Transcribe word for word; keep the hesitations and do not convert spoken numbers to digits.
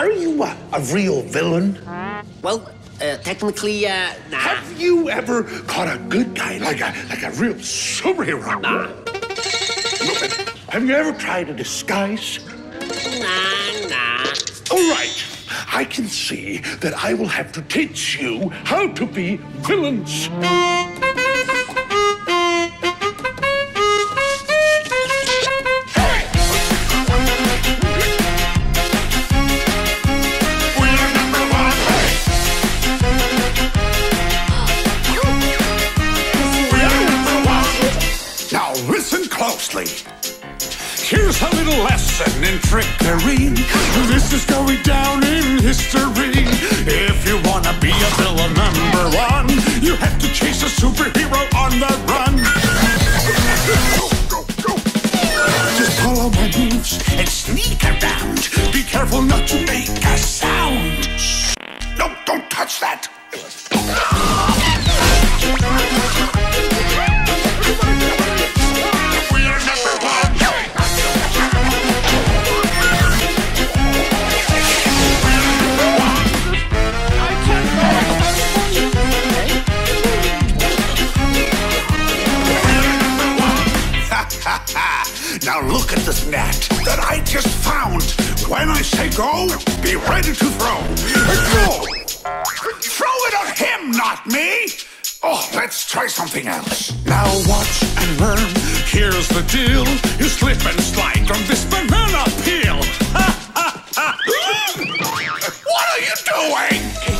are you a, a real villain? Well, uh, technically, uh, nah. Have you ever caught a good guy, like a like a real superhero? Nah. Have you ever tried a disguise? Nah, nah. All right. I can see that I will have to teach you how to be villains. Closely. Here's a little lesson in trickery. This is going down in history. If you wanna be a villain number one, you have to chase a superhero on the run. Go, go, go. Just follow my moves and sneak around. Be careful not to make a sound. No, don't touch that. Now look at this net that I just found. When I say go, be ready to throw. Go! Throw it at him, not me! Oh, let's try something else. Now watch and learn. Here's the deal. You slip and slide on this banana peel. What are you doing?